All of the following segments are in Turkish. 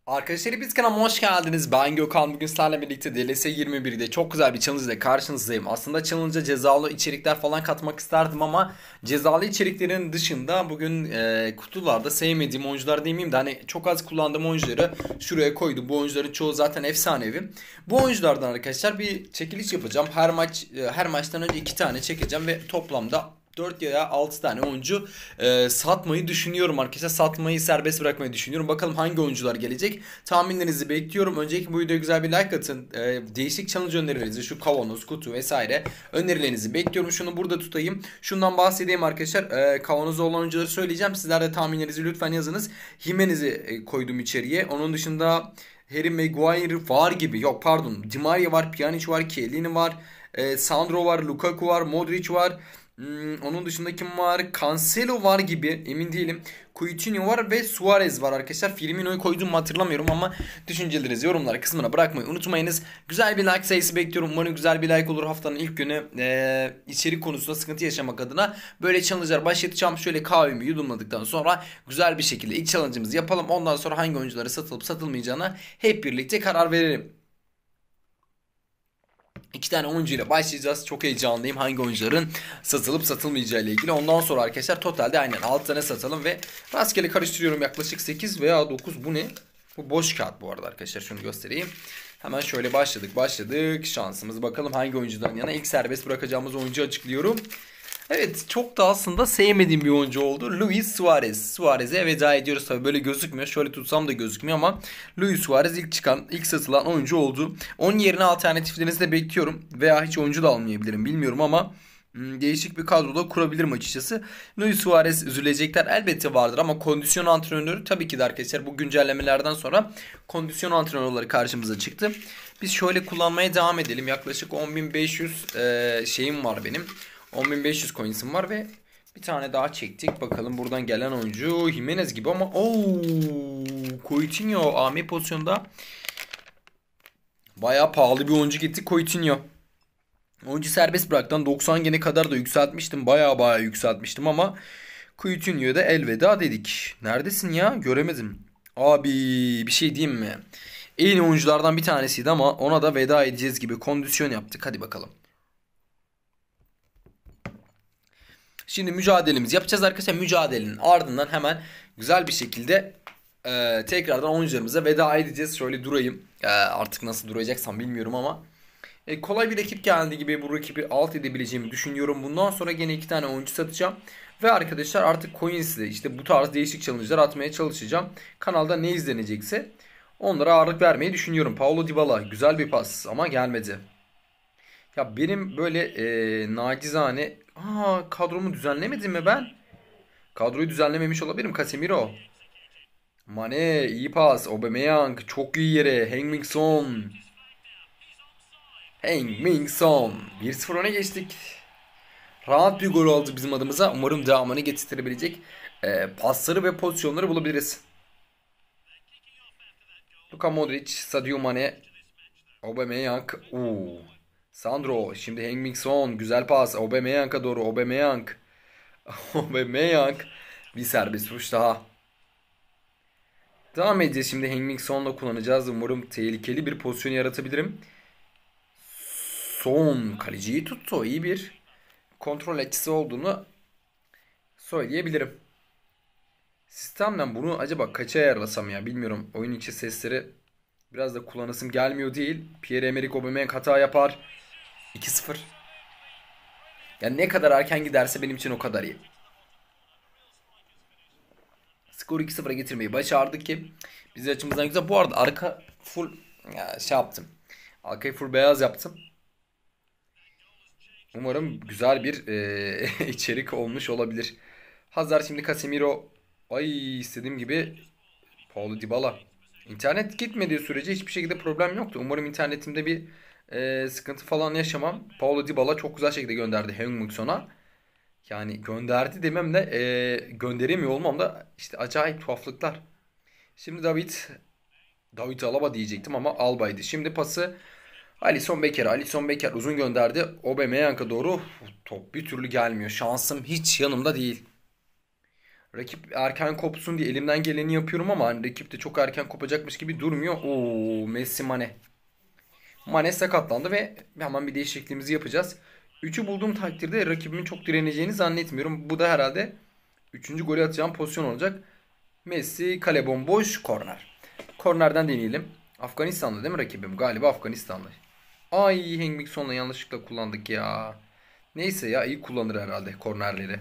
Arkadaşlar biz kanalıma hoş geldiniz. Ben Gökhan. Bugün sizlerle birlikte DLS 21'de çok güzel bir challenge ile karşınızdayım. Aslında challenge'a cezalı içerikler falan katmak isterdim ama cezalı içeriklerin dışında bugün kutularda sevmediğim oyuncular demeyeyim de hani çok az kullandığım oyuncuları şuraya koydum. Bu oyuncuların çoğu zaten efsanevi. Bu oyunculardan arkadaşlar bir çekiliş yapacağım. Her maçtan önce 2 tane çekeceğim ve toplamda 4 ya 6 tane oyuncu satmayı düşünüyorum arkadaşlar. Satmayı serbest bırakmayı düşünüyorum. Bakalım hangi oyuncular gelecek. Tahminlerinizi bekliyorum. Öncelikle bu videoya güzel bir like atın. Değişik challenge önerilerinizi, şu kavanoz, kutu vesaire önerilerinizi bekliyorum. Şunu burada tutayım. Şundan bahsedeyim arkadaşlar. Kavanozda olan oyuncuları söyleyeceğim. Sizler de tahminlerinizi lütfen yazınız. Jimenez'i koydum içeriye. Onun dışında Harry Maguire var gibi. Yok pardon. Di Maria var, Pjanic var, Chiellini var. Sandro var, Lukaku var, Modric var. Onun dışında kim var? Cancelo var gibi, emin değilim. Coutinho var ve Suarez var arkadaşlar. Firmino'yu koyduğumu hatırlamıyorum ama düşüncelerinizi yorumlar kısmına bırakmayı unutmayınız. Güzel bir like sayısı bekliyorum. Umarım güzel bir like olur haftanın ilk günü. İçerik konusunda sıkıntı yaşamak adına böyle challenge'lar başlatacağım. Şöyle kahvemi yudumladıktan sonra güzel bir şekilde ilk challenge'ımızı yapalım. Ondan sonra hangi oyuncuları satılıp satılmayacağına hep birlikte karar verelim. İki tane oyuncuyla başlayacağız. Çok heyecanlıyım hangi oyuncuların satılıp satılmayacağı ile ilgili. Ondan sonra arkadaşlar totalde aynen 6 tane satalım ve rastgele karıştırıyorum. Yaklaşık 8 veya 9. Bu ne? Bu boş kağıt bu arada arkadaşlar. Şunu göstereyim. Hemen şöyle başladık. Şansımız bakalım hangi oyuncudan yana. İlk serbest bırakacağımız oyuncu açıklıyorum. Evet, çok da aslında sevmediğim bir oyuncu oldu. Luis Suarez. Suarez'e veda ediyoruz tabii, böyle gözükmüyor. Şöyle tutsam da gözükmüyor ama Luis Suarez ilk satılan oyuncu oldu. Onun yerine alternatiflerinizi de bekliyorum. Veya hiç oyuncu da almayabilirim, bilmiyorum ama değişik bir kadroda kurabilirim açıkçası. Luis Suarez üzülecekler elbette vardır ama kondisyon antrenörü tabii ki de arkadaşlar bu güncellemelerden sonra kondisyon antrenörleri karşımıza çıktı. Biz şöyle kullanmaya devam edelim. Yaklaşık 10.500 şeyim var benim. 10.500 coins'im var ve bir tane daha çektik. Bakalım buradan gelen oyuncu Jimenez gibi ama Coutinho AM pozisyonda bayağı pahalı bir oyuncu gitti Coutinho. Oyuncu serbest bıraktan 90 gene kadar da yükseltmiştim. Bayağı yükseltmiştim ama Coutinho'ya da elveda dedik. Neredesin ya? Göremedim. Abi bir şey diyeyim mi? En iyi oyunculardan bir tanesiydi ama ona da veda edeceğiz gibi kondisyon yaptık. Hadi bakalım. Şimdi mücadelemizi yapacağız arkadaşlar. Mücadelenin ardından hemen güzel bir şekilde tekrardan oyuncularımıza veda edeceğiz. Şöyle durayım. Artık nasıl duracaksam bilmiyorum ama. Kolay bir rakip geldi gibi, bu rakibi alt edebileceğimi düşünüyorum. Bundan sonra gene 2 tane oyuncu satacağım. Ve arkadaşlar artık Coins'le işte bu tarz değişik challenge'lar atmaya çalışacağım. Kanalda ne izlenecekse onlara ağırlık vermeyi düşünüyorum. Paulo Dybala güzel bir pas ama gelmedi. Ya benim böyle nacizane kadromu düzenlemedim mi ben? Kadroyu düzenlememiş olabilirim. Casemiro. Mane iyi pas. Aubameyang çok iyi yere. Heung-min Son. Heung-min Son. 1-0 öne geçtik. Rahat bir gol oldu bizim adımıza. Umarım devamını getirebilecek pasları ve pozisyonları bulabiliriz. Luka Modric, Sadio Mane, Aubameyang. Sandro. Şimdi Heung-min Son. Güzel pas. Aubameyang'a doğru. Aubameyang. Aubameyang. Bir serbest vuruş daha. Devam edeceğiz şimdi. Heung-min Son'la kullanacağız. Umarım tehlikeli bir pozisyon yaratabilirim. Son kaleciyi tuttu. İyi bir kontrol açısı olduğunu söyleyebilirim. Sistemden bunu acaba kaça ayarlasam ya bilmiyorum. Oyun içi sesleri biraz da kullanasım gelmiyor değil. Pierre-Emerick Aubameyang hata yapar. 2-0. Yani ne kadar erken giderse benim için o kadar iyi. Skoru 2-0'a getirmeyi başardık ki bizim açımızdan güzel. Bu arada arka full ya, şey yaptım. Arkayı full beyaz yaptım. Umarım güzel bir içerik olmuş olabilir. Hazar şimdi Casemiro. Ay istediğim gibi Paulo Dybala. İnternet gitmediği sürece hiçbir şekilde problem yoktu. Umarım internetimde bir sıkıntı falan yaşamam. Paulo Dybala çok güzel şekilde gönderdi Heung-min Son'a. Yani gönderdi demem de gönderemiyor olmam da işte acayip tuhaflıklar. Şimdi David Alaba diyecektim ama Alba'ydı. Şimdi pası Alisson Becker. Alisson Becker uzun gönderdi. Aubameyang'a doğru top bir türlü gelmiyor. Şansım hiç yanımda değil. Rakip erken kopsun diye elimden geleni yapıyorum ama hani rakip de çok erken kopacakmış gibi durmuyor. Oo, Messi Mane. Mane sakatlandı ve hemen bir değişikliğimizi yapacağız. 3'ü bulduğum takdirde rakibimin çok direneceğini zannetmiyorum. Bu da herhalde üçüncü golü atacağım pozisyon olacak. Messi kale bomboş korner. Kornerden deneyelim. Afganistanlı değil mi rakibim? Galiba Afganistanlı. Ay Heung-min Son'la yanlışlıkla kullandık ya. Neyse ya iyi kullanır herhalde kornerleri.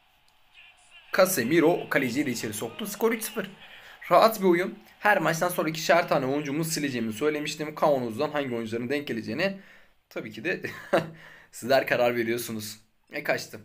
Casemiro kaleciyi de içeri soktu. Skor 3-0. Rahat bir oyun. Her maçtan sonra ikişer tane oyuncumu sileceğimi söylemiştim. Kavanoz'dan hangi oyuncuların denk geleceğini tabii ki de sizler karar veriyorsunuz. Kaçtım.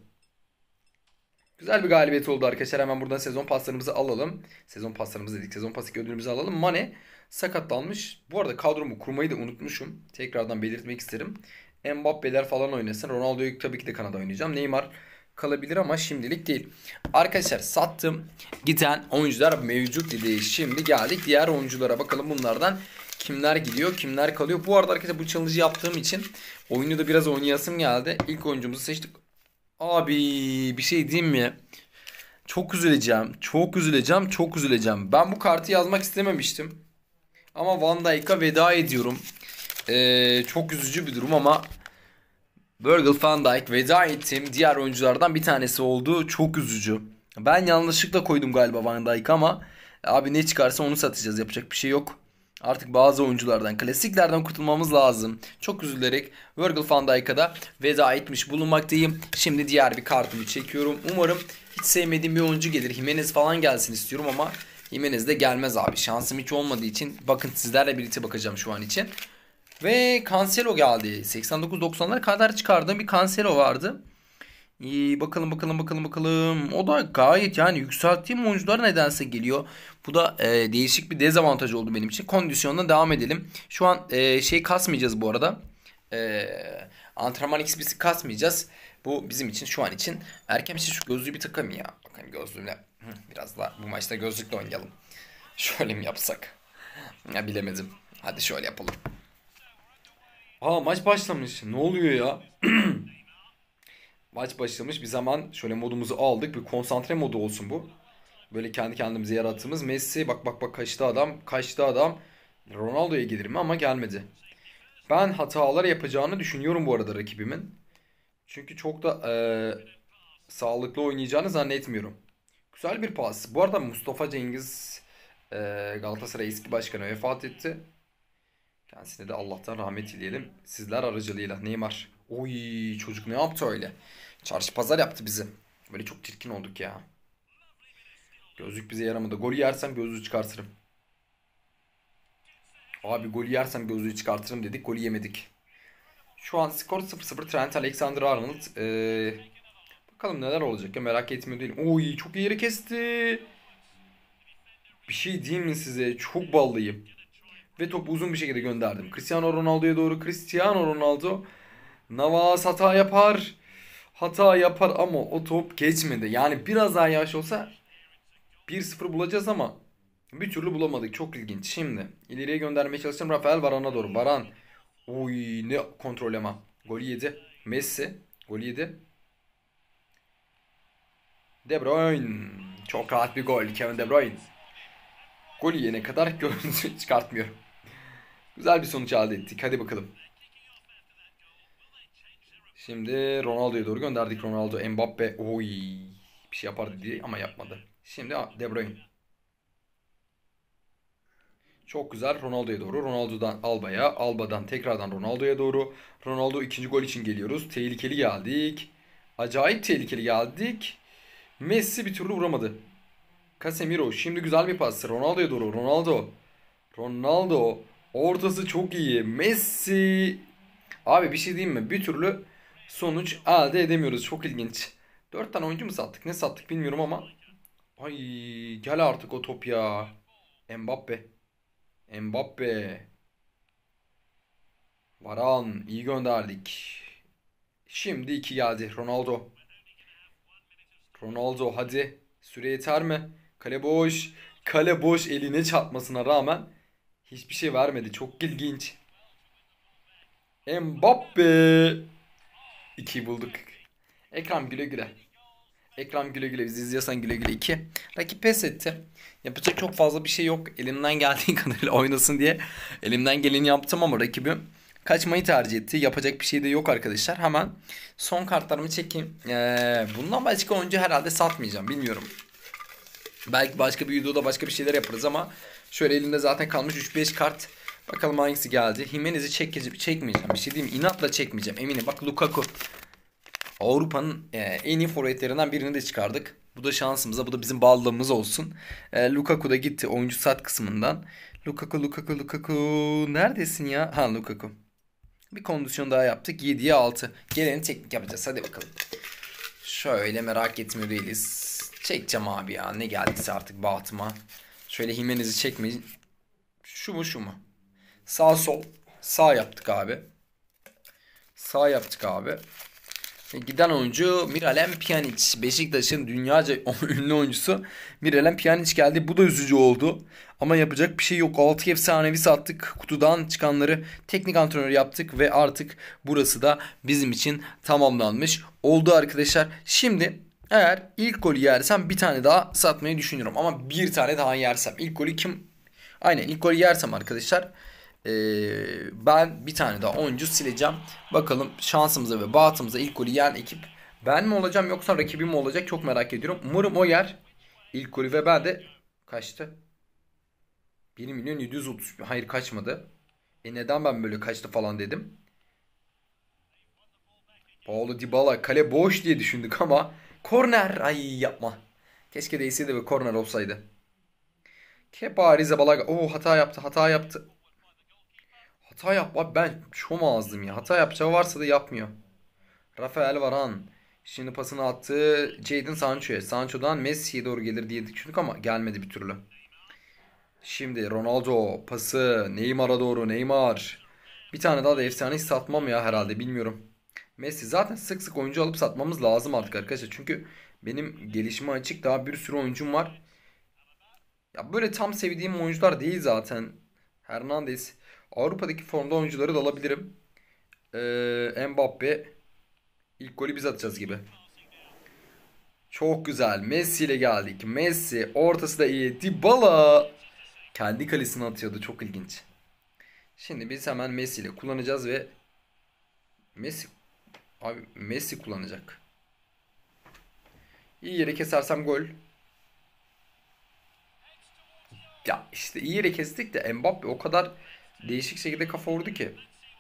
Güzel bir galibiyet oldu arkadaşlar. Hemen buradan sezon paslarımızı alalım. Sezon paslarımızı dedik. Sezon pası ödülümüzü alalım. Mane sakatlanmış. Bu arada kadromu kurmayı da unutmuşum. Tekrardan belirtmek isterim. Mbappe'ler falan oynasın. Ronaldo'yu tabii ki de kanada oynayacağım. Neymar kalabilir ama şimdilik değil. Arkadaşlar sattım. Giden oyuncular mevcut dedi. Şimdi geldik diğer oyunculara bakalım bunlardan kimler gidiyor, kimler kalıyor. Bu arada arkadaşlar bu challenge'ı yaptığım için oyunu da biraz oynayasım geldi. İlk oyuncumuzu seçtik. Abi bir şey diyeyim mi? Çok üzüleceğim. Çok üzüleceğim. Çok üzüleceğim. Ben bu kartı yazmak istememiştim. Ama Van Dijk'a veda ediyorum. Çok üzücü bir durum ama Virgil van Dijk veda ettiğim diğer oyunculardan bir tanesi oldu. Çok üzücü. Ben yanlışlıkla koydum galiba Van Dijk ama abi ne çıkarsa onu satacağız. Yapacak bir şey yok. Artık bazı oyunculardan, klasiklerden kurtulmamız lazım. Çok üzülerek Virgil van Dijk'a da veda etmiş bulunmaktayım. Şimdi diğer bir kartımı çekiyorum. Umarım hiç sevmediğim bir oyuncu gelir. Jimenez falan gelsin istiyorum ama Jimenez de gelmez abi. Şansım hiç olmadığı için bakın sizlerle birlikte bakacağım şu an için. Ve Cancelo geldi. 89-90'lara kadar çıkardığım bir Cancelo vardı. İyi, bakalım bakalım bakalım bakalım. O da gayet yani yükselttiğim oyuncular nedense geliyor. Bu da değişik bir dezavantaj oldu benim için. Kondisyondan devam edelim. Şu an şey kasmayacağız bu arada. Antrenman XP'si kasmayacağız. Bu bizim için şu an için erken bir şey. Şu gözlüğü bir takayım ya. Bakın gözlüğümle biraz da bu maçta gözlükle oynayalım. Şöyle mi yapsak? Ya bilemedim. Hadi şöyle yapalım. Aa maç başlamış. Ne oluyor ya? Maç başlamış. Bir zaman şöyle modumuzu aldık. Bir konsantre modu olsun bu. Böyle kendi kendimize yarattığımız. Messi bak bak bak kaçtı adam. Kaçtı adam. Ronaldo'ya gelir mi ama gelmedi. Ben hatalar yapacağını düşünüyorum bu arada rakibimin. Çünkü çok da sağlıklı oynayacağını zannetmiyorum. Güzel bir pas. Bu arada Mustafa Cengiz Galatasaray eski başkanı vefat etti. Kendisine de Allah'tan rahmet dileyelim. Sizler aracılığıyla Neymar. Oy çocuk ne yaptı öyle? Çarşı pazar yaptı bizi. Böyle çok çirkin olduk ya. Gözlük bize yaramadı. Golü yersem gözlüğü çıkartırım. Abi golü yersem gözlüğü çıkartırım dedik. Golü yemedik. Şu an skor 0-0. Trent Alexander-Arnold. Bakalım neler olacak ya merak etmiyor değilim. Oy çok iyi yere kesti. Bir şey diyeyim mi size? Çok ballıyım. Ve topu uzun bir şekilde gönderdim. Cristiano Ronaldo'ya doğru. Cristiano Ronaldo. Navas hata yapar. Hata yapar ama o top geçmedi. Yani biraz daha yavaş olsa 1-0 bulacağız ama bir türlü bulamadık. Çok ilginç. Şimdi ileriye göndermeye çalıştım. Rafael Varane'a doğru. Varane. Oy ne kontrol ama. Golü yedi. Messi. Golü yedi. De Bruyne. Çok rahat bir gol. Kevin De Bruyne. Golü yene kadar gözünü çıkartmıyor. Güzel bir sonuç elde ettik. Hadi bakalım. Şimdi Ronaldo'ya doğru gönderdik. Ronaldo, Mbappe. Oy. Bir şey yapar dedi ama yapmadı. Şimdi De Bruyne. Çok güzel Ronaldo'ya doğru. Ronaldo'dan Alba'ya. Alba'dan tekrardan Ronaldo'ya doğru. Ronaldo ikinci gol için geliyoruz. Tehlikeli geldik. Acayip tehlikeli geldik. Messi bir türlü vuramadı. Casemiro. Şimdi güzel bir pas. Ronaldo'ya doğru. Ronaldo. Ronaldo. Ortası çok iyi. Messi. Abi bir şey diyeyim mi? Bir türlü sonuç elde edemiyoruz. Çok ilginç. 4 tane oyuncu mu sattık? Ne sattık bilmiyorum ama. Ay gel artık o top ya. Mbappe. Mbappe. Varan iyi gönderdik. Şimdi 2 geldi. Ronaldo. Ronaldo hadi. Süre yeter mi? Kale boş. Kale boş eline çarpmasına rağmen hiçbir şey vermedi. Çok ilginç. Mbappe. 2'yi bulduk. Ekran güle güle. Ekran güle güle, bizi izliyorsan güle güle 2. Rakip pes etti. Yapacak çok fazla bir şey yok. Elimden geldiği kadarıyla oynasın diye elimden geleni yaptım ama rakibim kaçmayı tercih etti. Yapacak bir şey de yok arkadaşlar. Hemen son kartlarımı çekeyim. Bundan başka oyuncu herhalde satmayacağım. Bilmiyorum. Belki başka bir videoda başka bir şeyler yaparız ama şöyle elimde zaten kalmış 3-5 kart. Bakalım hangisi geldi. Jimenez'i çekmeyeceğim. Bir şey diyeyim mi? İnatla çekmeyeceğim. Eminim. Bak Lukaku. Avrupa'nın en iyi forvetlerinden birini de çıkardık. Bu da şansımıza, bu da bizim bağlılığımız olsun. Lukaku da gitti oyuncu sat kısmından. Lukaku. Neredesin ya? Ha, Lukaku. Bir kondisyon daha yaptık. 7'ye 6. Geleni teknik yapacağız. Hadi bakalım. Şöyle merak etmiyor değiliz. Çekeceğim abi ya. Ne geldiyse artık bahtıma. Şöyle Jimenez'i çekmeyin. Şu mu? Sağ sol. Sağ yaptık abi. Sağ yaptık abi. Giden oyuncu Miralem Pjanic. Beşiktaş'ın dünyaca ünlü oyuncusu Miralem Pjanic geldi. Bu da üzücü oldu. Ama yapacak bir şey yok. 6 efsanevi sattık. Kutudan çıkanları teknik antrenör yaptık. Ve artık burası da bizim için tamamlanmış oldu arkadaşlar. Şimdi eğer ilk golü yersem bir tane daha satmayı düşünüyorum. Ama bir tane daha yersem. İlk golü kim? Aynen, ilk golü yersem arkadaşlar ben bir tane daha oyuncu sileceğim. Bakalım şansımıza ve bahtımıza ilk golü yiyen ekip ben mi olacağım yoksa rakibim mi olacak, çok merak ediyorum. Umarım o yer ilk golü ve ben de kaçtı? 1.730.000. Hayır, kaçmadı. Neden ben böyle kaçtı falan dedim. Paulo Dybala kale boş diye düşündük ama korner, ay yapma. Keşke değseydi ve korner olsaydı. Kepa Arrizabalaga. Hata yaptı. Hata yapma, ben şom ağızdım ya. Hata yapacağı varsa da yapmıyor. Rafael Varane. Şimdi pasını attı Jadon Sancho'ya. Sancho'dan Messi'ye doğru gelir diye düşündük ama gelmedi bir türlü. Şimdi Ronaldo pası Neymar'a doğru. Neymar. Bir tane daha da efsaneyi satmam ya herhalde, bilmiyorum. Messi zaten sık sık oyuncu alıp satmamız lazım artık arkadaşlar. Çünkü benim gelişime açık daha bir sürü oyuncum var. Ya böyle tam sevdiğim oyuncular değil zaten. Hernandez. Avrupa'daki formda oyuncuları da alabilirim. Mbappe. İlk golü biz atacağız gibi. Çok güzel. Messi ile geldik. Messi. Ortası da iyi. Dybala. Kendi kalesine atıyordu. Çok ilginç. Şimdi biz hemen Messi ile kullanacağız ve Messi. Abi Messi kullanacak. İyi yere kesersem gol. Ya işte iyi yere kestik de Mbappe o kadar değişik şekilde kafa vurdu ki.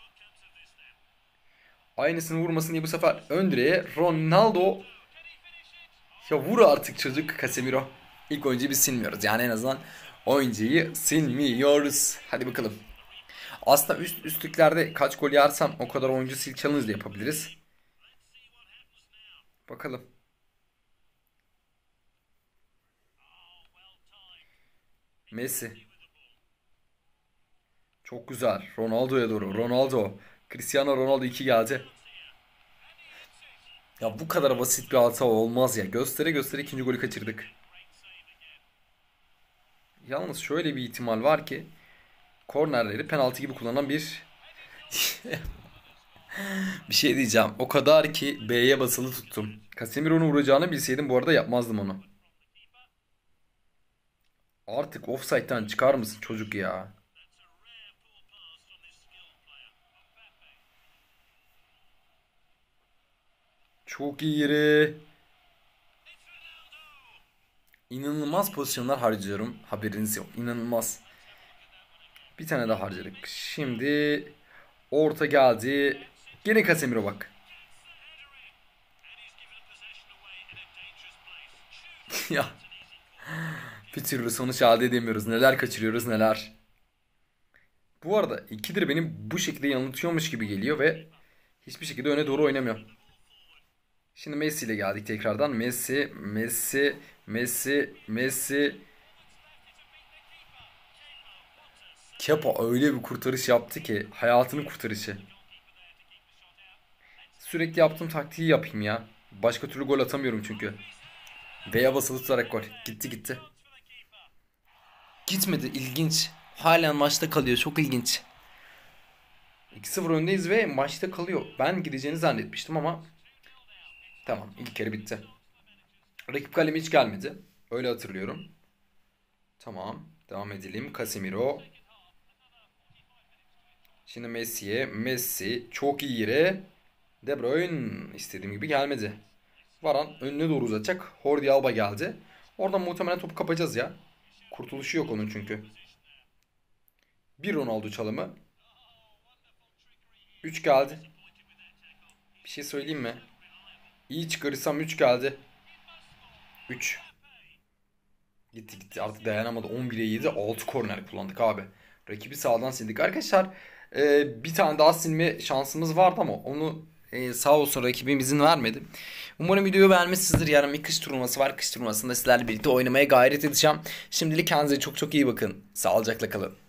Aynısını vurmasın diye bu sefer ön direğe Ronaldo. Ya vur artık çocuk, Casemiro. İlk oyuncuyu biz silmiyoruz. Yani en azından oyuncuyu silmiyoruz. Hadi bakalım. Aslında üstlüklerde kaç gol yersem o kadar oyuncu sil challenge de yapabiliriz. Bakalım. Messi. Çok güzel. Ronaldo'ya doğru. Ronaldo. Cristiano Ronaldo 2 geldi. Ya bu kadar basit bir hata olmaz ya. Göstere göstere ikinci golü kaçırdık. Yalnız şöyle bir ihtimal var ki kornerleri penaltı gibi kullanan bir bir şey diyeceğim. O kadar ki B'ye basılı tuttum. Casemiro'nun vuracağını bilseydim bu arada yapmazdım onu. Artık offside'den çıkar mısın çocuk ya? Çok iyi yeri. İnanılmaz pozisyonlar harcıyorum. Haberiniz yok. İnanılmaz. Bir tane daha harcadık. Şimdi orta geldi. Yine Casemiro bak. Ya bir türlü sonuç elde edemiyoruz. Neler kaçırıyoruz neler. Bu arada ikidir benim bu şekilde yanıltıyormuş gibi geliyor ve hiçbir şekilde öne doğru oynamıyor. Şimdi Messi ile geldik tekrardan. Messi. Kepa öyle bir kurtarış yaptı ki hayatının kurtarışı. Sürekli yaptığım taktiği yapayım ya. Başka türlü gol atamıyorum çünkü. B'ye basılı tutarak gol. Gitti. Gitmedi, ilginç. Halen maçta kalıyor, çok ilginç. 2-0 öndeyiz ve maçta kalıyor. Ben gideceğini zannetmiştim ama tamam, ilk kere bitti. Rakip kaleme hiç gelmedi. Öyle hatırlıyorum. Tamam. Devam edelim. Casemiro. Şimdi Messi'ye. Messi çok iyi yere. De Bruyne istediğim gibi gelmedi. Varan önüne doğru uzatacak. Jordi Alba geldi. Oradan muhtemelen topu kapacağız ya. Kurtuluşu yok onun çünkü. Bir Ronaldo çalımı. 3 geldi. Bir şey söyleyeyim mi? İyi çıkarırsam 3 geldi. 3. Gitti gitti artık dayanamadı. 11'e 7 6 korner kullandık abi. Rakibi sağdan sildik. Arkadaşlar bir tane daha silme şansımız vardı ama onu sağ olsun rakibim izin vermedi. Umarım videoyu beğenmişsinizdir. Yarın bir kış turnuvası var. Kış turnuvasında sizlerle birlikte oynamaya gayret edeceğim. Şimdilik kendinize çok çok iyi bakın. Sağlıcakla kalın.